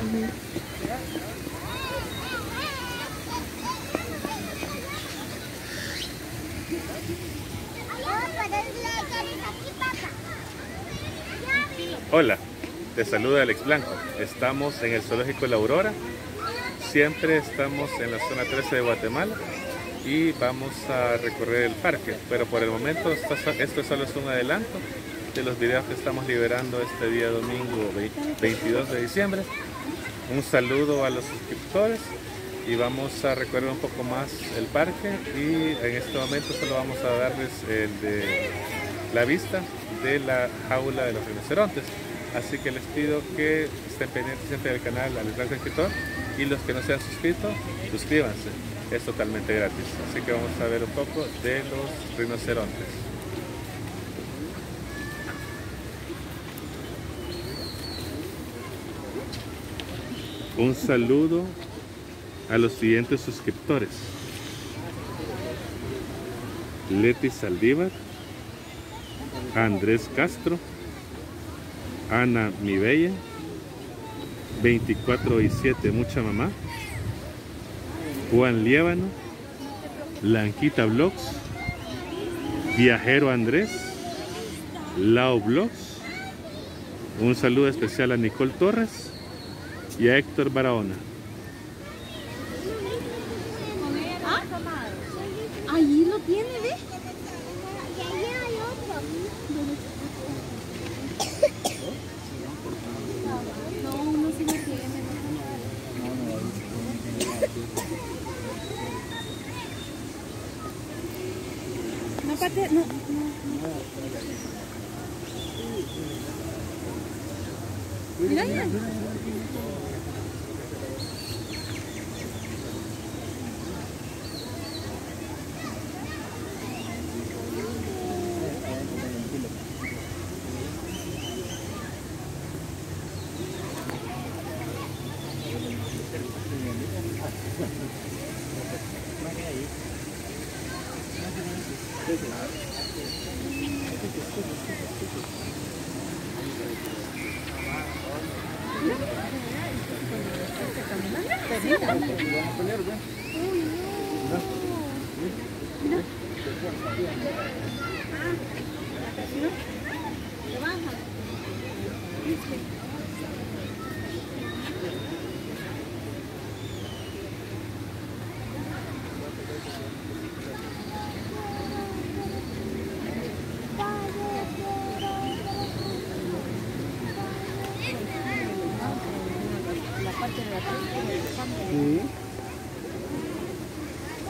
Hola, te saluda Alex Blanco. Estamos en el Zoológico La Aurora. Siempre estamos en la zona 13 de Guatemala y vamos a recorrer el parque. Pero por el momento esto solo es un adelanto de los videos que estamos liberando este día domingo 22 de diciembre. Un saludo a los suscriptores y vamos a recorrer un poco más el parque, y en este momento solo vamos a darles la vista de la jaula de los rinocerontes. Así que les pido que estén pendientes siempre del canal Alex Blanco Escritor, y los que no se han suscrito, suscríbanse, es totalmente gratis. Así que vamos a ver un poco de los rinocerontes. Un saludo a los siguientes suscriptores: Leti Saldívar, Andrés Castro, Ana Mi Bella, 24/7 Mucha Mamá, Juan Liébano, Blanquita Vlogs, Viajero Andrés, Lao Vlogs. Un saludo especial a Nicole Torres y a Héctor Barahona. Ahí lo tiene, ¿ves? Y ahí hay otro. No, uno sí no tiene. No, aparte, no. Mira, mira.